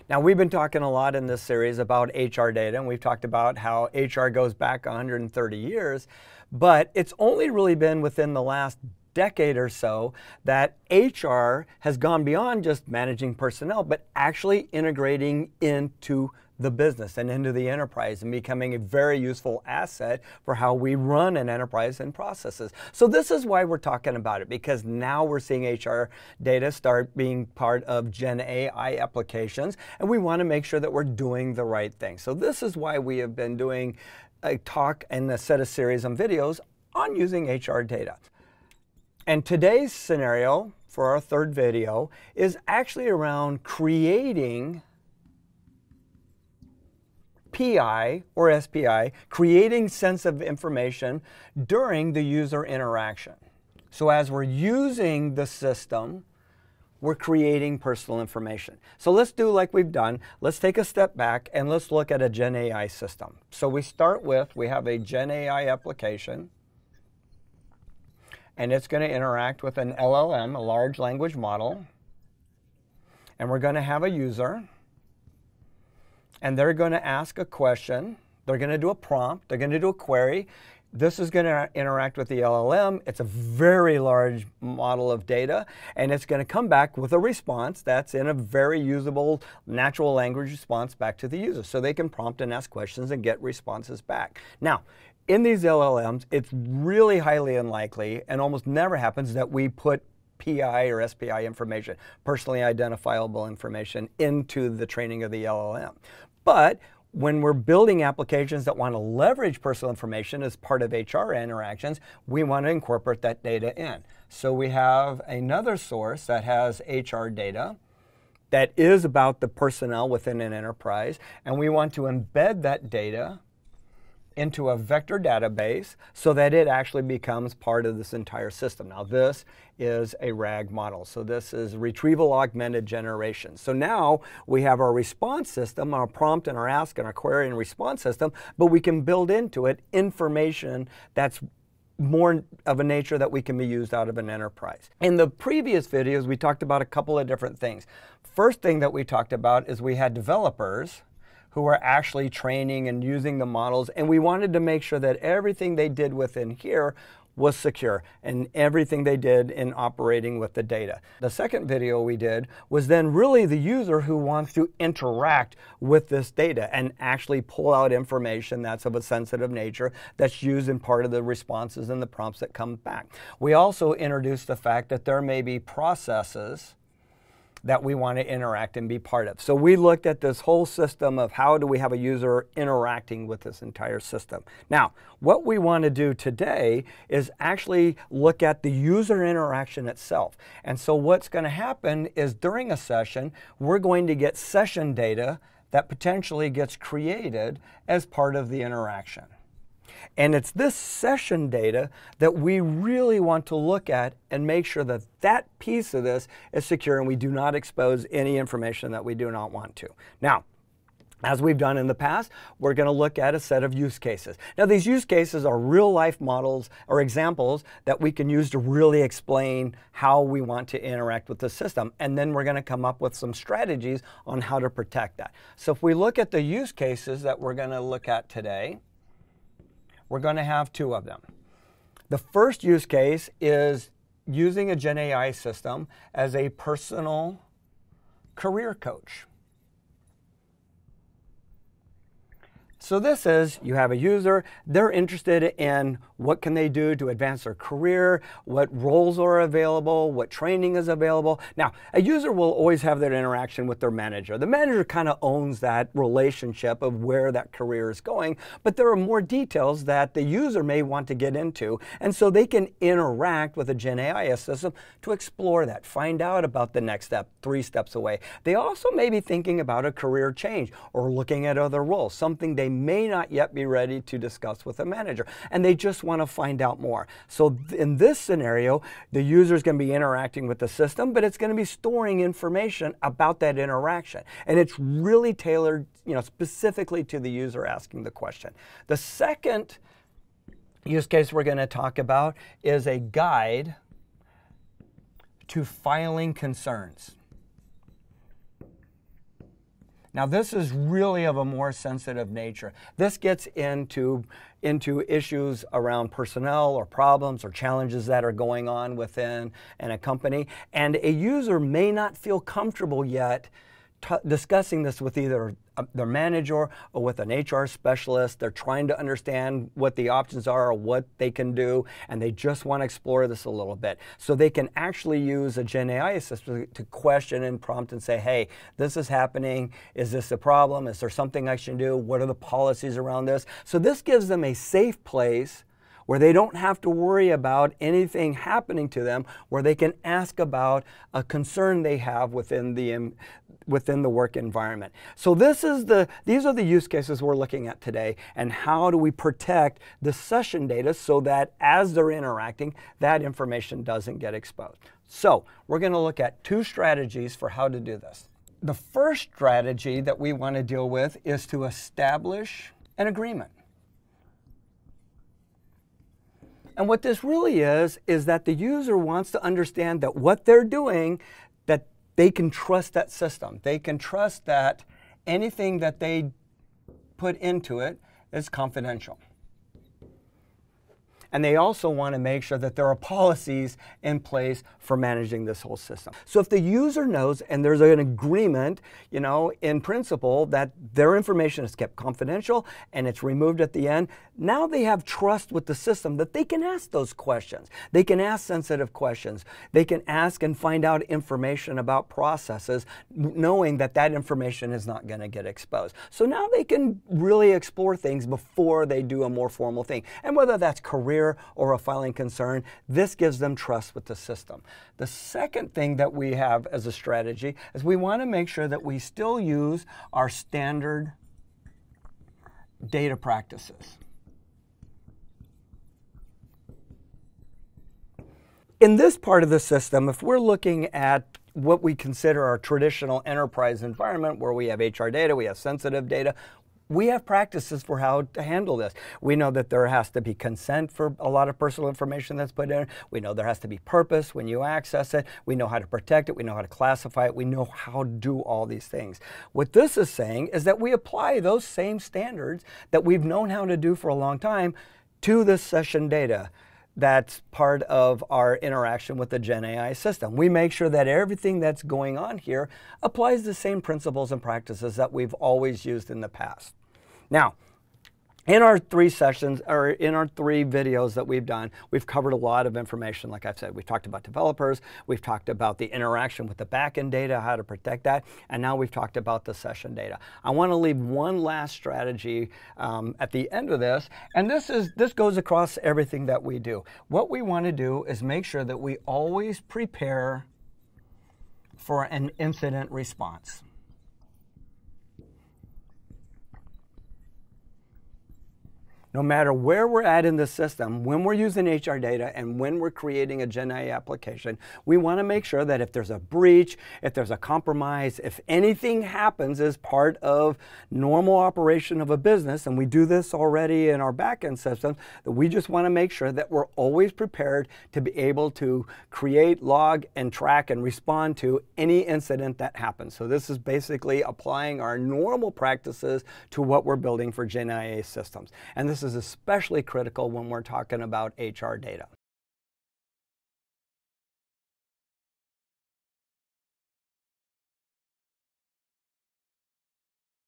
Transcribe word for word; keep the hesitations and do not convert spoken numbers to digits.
Now, we've been talking a lot in this series about H R data, and we've talked about how H R goes back one hundred thirty years, but it's only really been within the last decade or so that H R has gone beyond just managing personnel, but actually integrating into the business and into the enterprise and becoming a very useful asset for how we run an enterprise and processes. So this is why we're talking about it, because now we're seeing H R data start being part of GenAI applications, and we want to make sure that we're doing the right thing. So this is why we have been doing a talk and a set of series on videos on using H R data. And today's scenario for our third video is actually around creating P I or S P I, creating sense of information during the user interaction. So as we're using the system, we're creating personal information. So let's do like we've done. Let's take a step back and let's look at a GenAI system. So we start with, we have a GenAI application, and it's going to interact with an L L M, a large language model, and we're going to have a user, and they're going to ask a question. They're going to do a prompt. They're going to do a query. This is going to interact with the L L M. It's a very large model of data, and it's going to come back with a response that's in a very usable natural language response back to the user. So they can prompt and ask questions and get responses back. Now, in these L L Ms, it's really highly unlikely and almost never happens that we put P I or S P I information, personally identifiable information, into the training of the L L M. But when we're building applications that want to leverage personal information as part of H R interactions, we want to incorporate that data in. So we have another source that has H R data that is about the personnel within an enterprise, and we want to embed that data into a vector database so that it actually becomes part of this entire system. Now, this is a RAG model. So this is retrieval augmented generation. So now we have our response system, our prompt and our ask and our query and response system, but we can build into it information that's more of a nature that we can be used out of an enterprise. In the previous videos, we talked about a couple of different things. First thing that we talked about is we had developers who are actually training and using the models, and we wanted to make sure that everything they did within here was secure and everything they did in operating with the data. The second video we did was then really the user who wants to interact with this data and actually pull out information that's of a sensitive nature that's used in part of the responses and the prompts that come back. We also introduced the fact that there may be processes that we want to interact and be part of. So we looked at this whole system of how do we have a user interacting with this entire system. Now, what we want to do today is actually look at the user interaction itself. And so what's going to happen is during a session, we're going to get session data that potentially gets created as part of the interaction. And it's this session data that we really want to look at and make sure that that piece of this is secure and we do not expose any information that we do not want to. Now, as we've done in the past, we're going to look at a set of use cases. Now, these use cases are real-life models or examples that we can use to really explain how we want to interact with the system. And then we're going to come up with some strategies on how to protect that. So if we look at the use cases that we're going to look at today, we're going to have two of them. The first use case is using a GenAI system as a personal career coach. So this is, you have a user, they're interested in what can they do to advance their career, what roles are available, what training is available. Now, a user will always have that interaction with their manager. The manager kind of owns that relationship of where that career is going, but there are more details that the user may want to get into, and so they can interact with a GenAI system to explore that, find out about the next step, three steps away. They also may be thinking about a career change or looking at other roles, something they may not yet be ready to discuss with a manager, and they just want to find out more. So in this scenario, the user is going to be interacting with the system, but it's going to be storing information about that interaction, and it's really tailored, you know, specifically to the user asking the question. The second use case we're going to talk about is a guide to filing concerns. Now this is really of a more sensitive nature. This gets into, into issues around personnel or problems or challenges that are going on within in a company. And a user may not feel comfortable yet T discussing this with either uh, their manager or with an H R specialist. They're trying to understand what the options are or what they can do, and they just want to explore this a little bit. So they can actually use a GenAI assistant to question and prompt and say, hey, this is happening. Is this a problem? Is there something I should do? What are the policies around this? So this gives them a safe place where they don't have to worry about anything happening to them, where they can ask about a concern they have within the um, within the work environment. So this is the these are the use cases we're looking at today, and how do we protect the session data so that as they're interacting, that information doesn't get exposed. So we're going to look at two strategies for how to do this. The first strategy that we want to deal with is to establish an agreement. And what this really is, is that the user wants to understand that what they're doing, that they can trust that system. They can trust that anything that they put into it is confidential. And they also want to make sure that there are policies in place for managing this whole system. So if the user knows and there's an agreement, you know, in principle that their information is kept confidential and it's removed at the end, now they have trust with the system that they can ask those questions. They can ask sensitive questions. They can ask and find out information about processes, knowing that that information is not going to get exposed. So now they can really explore things before they do a more formal thing. And whether that's career or a filing concern, this gives them trust with the system. The second thing that we have as a strategy is we want to make sure that we still use our standard data practices. In this part of the system, if we're looking at what we consider our traditional enterprise environment, where we have H R data, we have sensitive data, we have practices for how to handle this. We know that there has to be consent for a lot of personal information that's put in. We know there has to be purpose when you access it. We know how to protect it. We know how to classify it. We know how to do all these things. What this is saying is that we apply those same standards that we've known how to do for a long time to this session data. That's part of our interaction with the GenAI system. We make sure that everything that's going on here applies the same principles and practices that we've always used in the past. Now, in our three sessions, or in our three videos that we've done, we've covered a lot of information. Like I've said, we've talked about developers, we've talked about the interaction with the backend data, how to protect that, and now we've talked about the session data. I want to leave one last strategy um, at the end of this, and this is this goes across everything that we do. What we want to do is make sure that we always prepare for an incident response. No matter where we're at in the system, when we're using H R data and when we're creating a GenAI application, we want to make sure that if there's a breach, if there's a compromise, if anything happens as part of normal operation of a business, and we do this already in our backend system, that we just want to make sure that we're always prepared to be able to create, log, and track and respond to any incident that happens. So this is basically applying our normal practices to what we're building for GenAI systems. And this This is especially critical when we're talking about H R data.